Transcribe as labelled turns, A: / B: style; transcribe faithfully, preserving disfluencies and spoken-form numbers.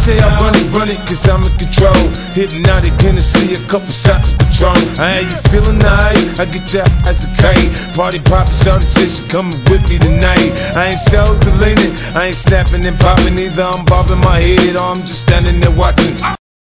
A: say I run it, run it, cause I'm in control. Hypnotic, gonna see a couple shots of Patron. I ain't you feeling nice, I get your eyes a kite. Party poppin', shawty say she coming with me tonight. I ain't self-deleting, I ain't snapping and popping either. I'm bobbing my head or I'm just standing there watching.